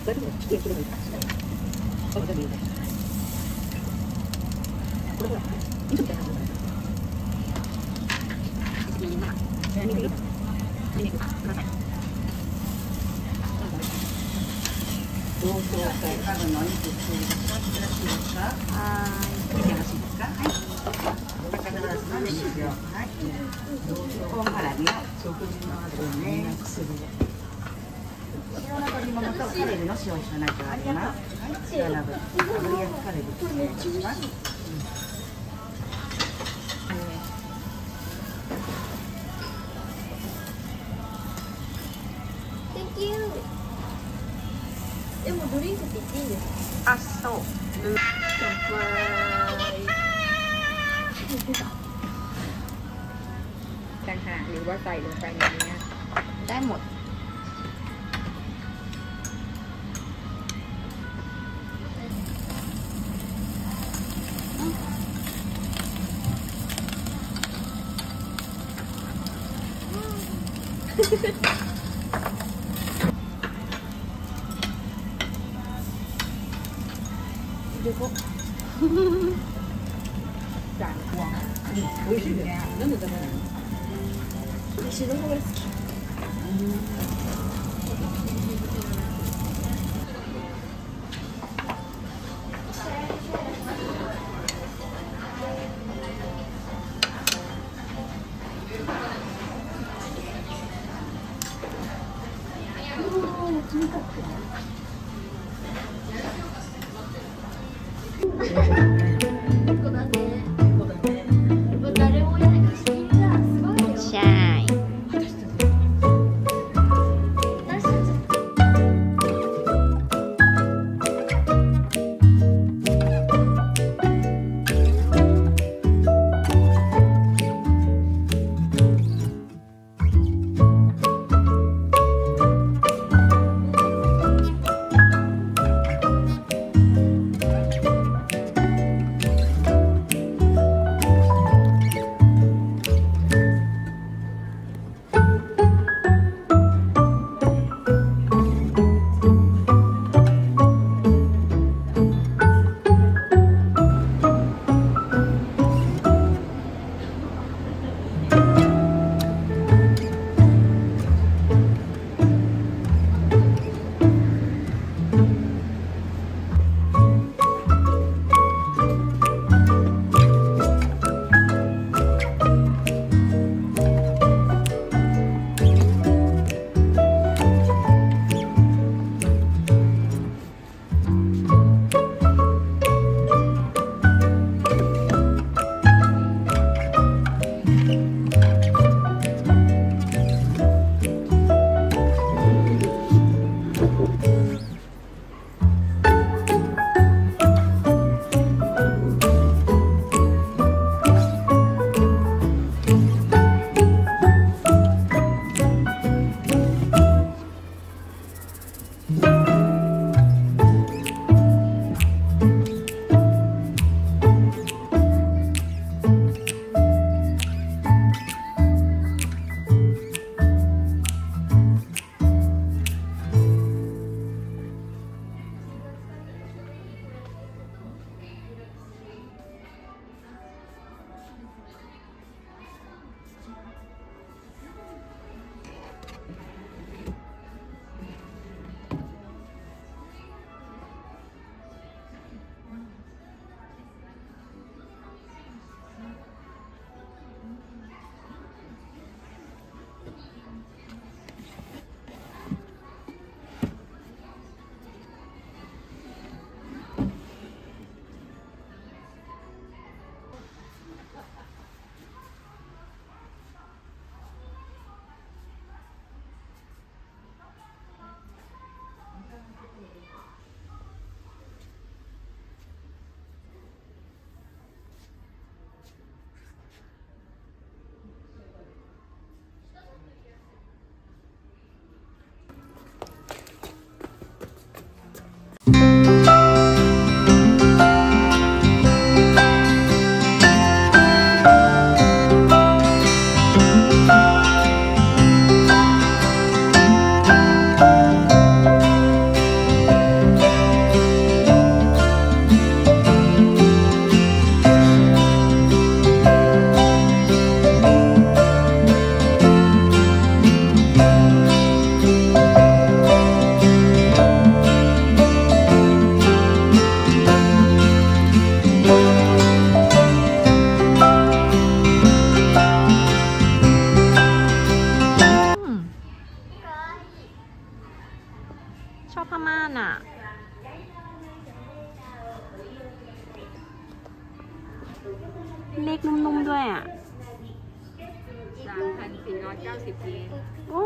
それでも来てくれるかしら。これでいいです。これは、いつみたいな感じです。肉ください。同窓会多分のお肉作りますか？よろしいですか？はい。よろしいですか？はい。高田ラスの熱量。はい。本ハラミの食事の後ね。白ナゴ煮物とカレルの塩一緒になっております。はい。白ナゴ、炙り焼きカレルお願いします。 Thank you。でもドリンクって言っていいんですか？ あ、そう。乾杯。 ต่างหากหรือว่าใส่ลงไปในนี้ได้หมดでこจานควง美味しいです。なんでダメなの？ 私の方が好き。誰もやらないし、みんなすごいよ。 ใช่こชอบผ้าม่านอ่ะเล็กนุ่มๆด้วยอ่ะ 3,490 เยนโอ้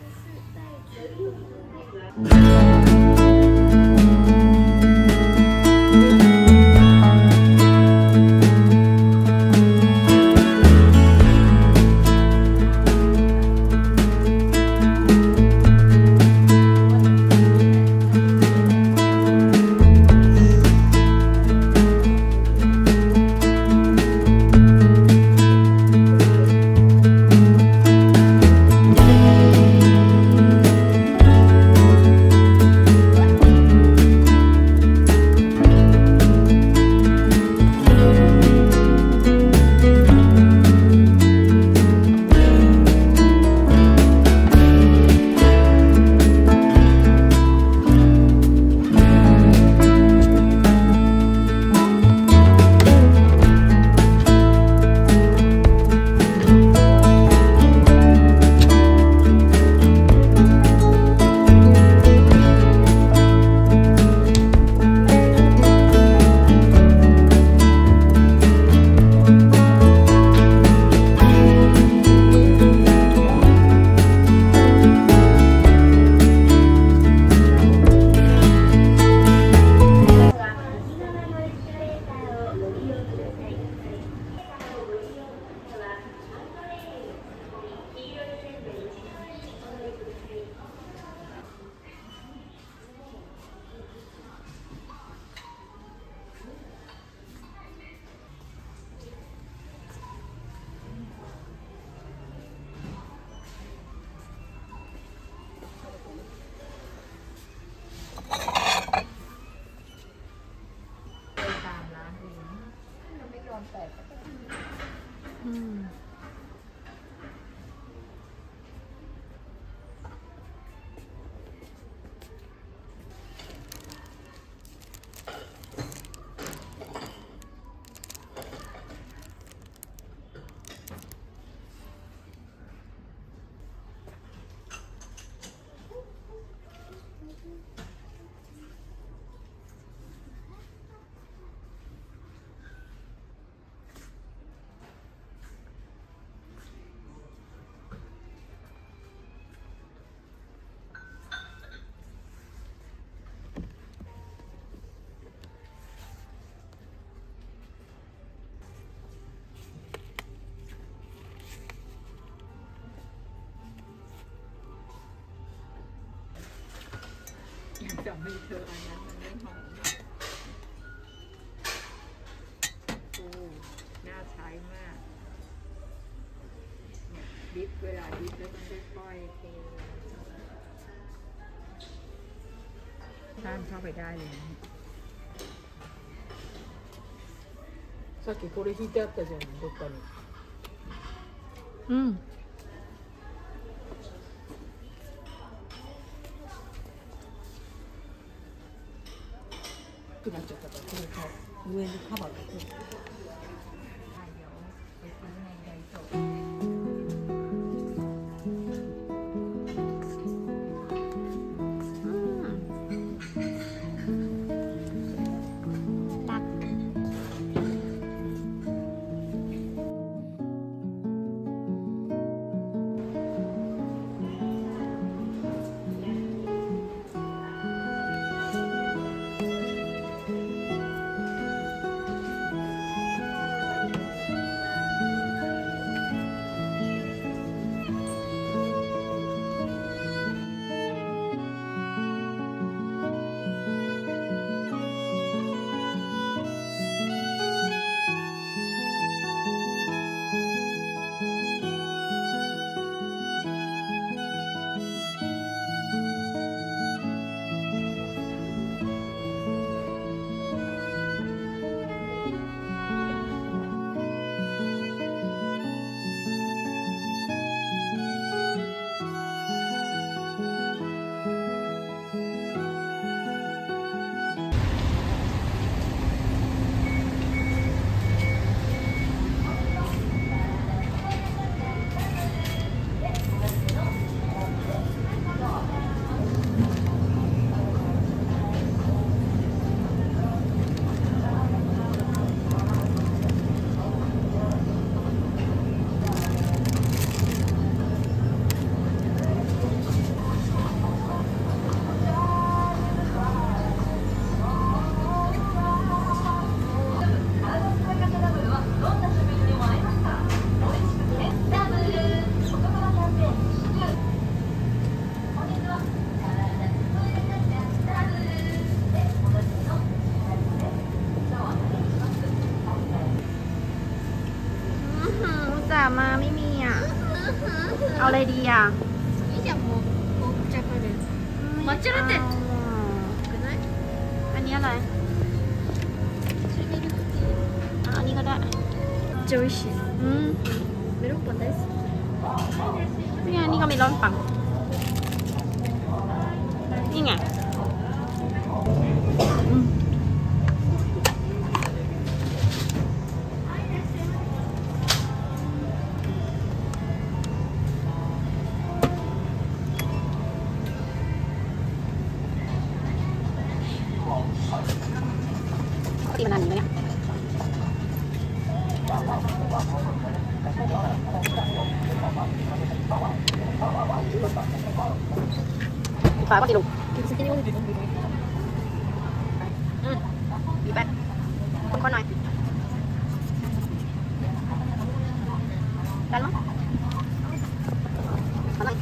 จะไม่เธออันนั้นมันไม่หอมโอ้น่าใช้มากเนี่ยดิฟเวลาดิฟแล้วต้องค่อยๆเทด้านเข้าไปได้เลยนะさっきこれ引いてあったじゃんどっかにくなっちゃったからこれか上にカバーがついてる。 อやいいじゃんもう紅茶カレー抹茶ラテよくない？ อันนี้อะไรそれミルクティーอันนี้ก็ได้めっちゃ美味しいメロンパン大好きนี่ไงนี่ก็มีร้อนปังนี่ไงอืมปกติมันนานอยู่ไหมเนี่ยฝาก็ติดลง先に降りて飲んでくれบีบไปคนๆหน่อยดันมั้งเอาหน่อย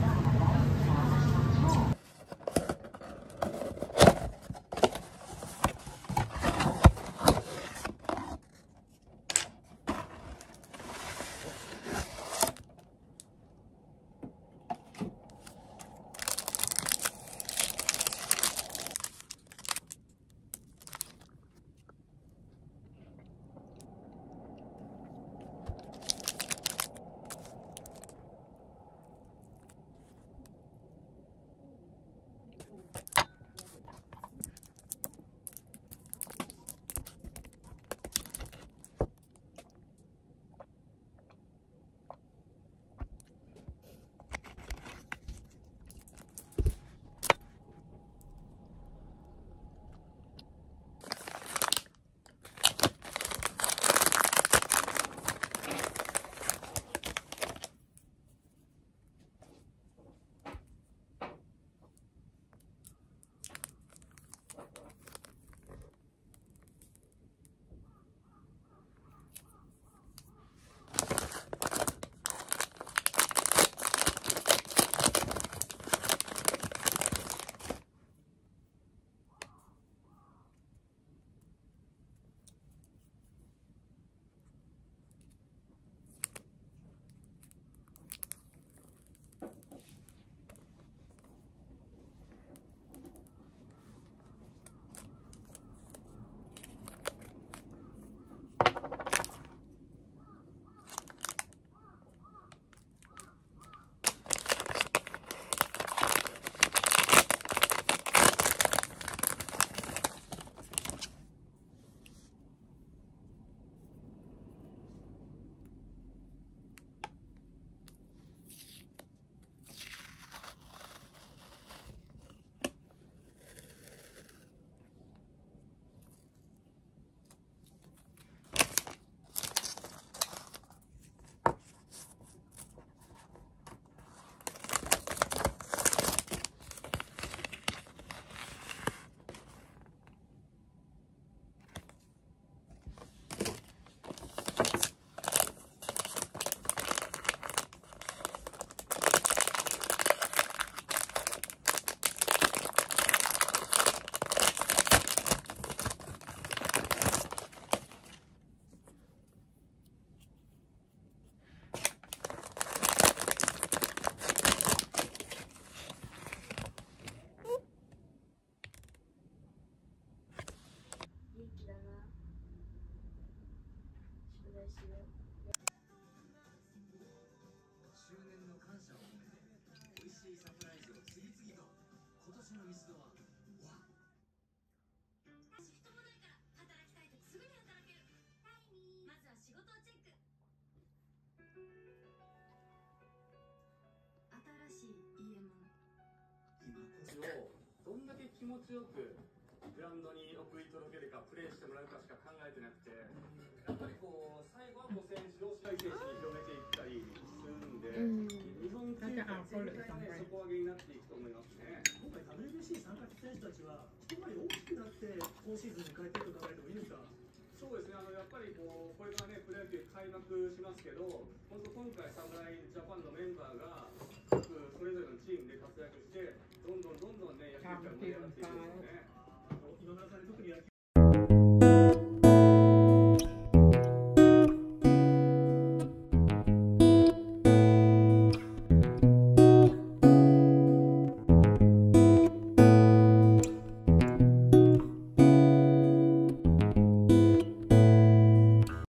どんだけ気持ちよくグラウンドに送り届けるかプレーしてもらうかしか考えてなくて、やっぱりこう最後は選手同士が選手に広めていったりするんで、日本球界全体がね底上げになっていくと思いますね。 今回 WBC 参加選手たちは一回り大きくなって今シーズンに変えていくと考えてもいいですか？ そうですね、やっぱりこれからねプロ野球開幕しますけど、本当今回侍ジャパンのメンバーが各